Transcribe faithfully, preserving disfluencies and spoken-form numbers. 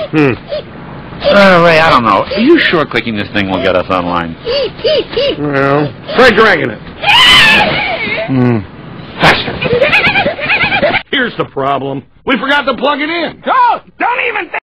Hmm. Uh, Ray, I don't know. Are you sure clicking this thing will get us online? Well, try dragging it. Hmm. Faster. Here's the problem. We forgot to plug it in. Oh, don't even think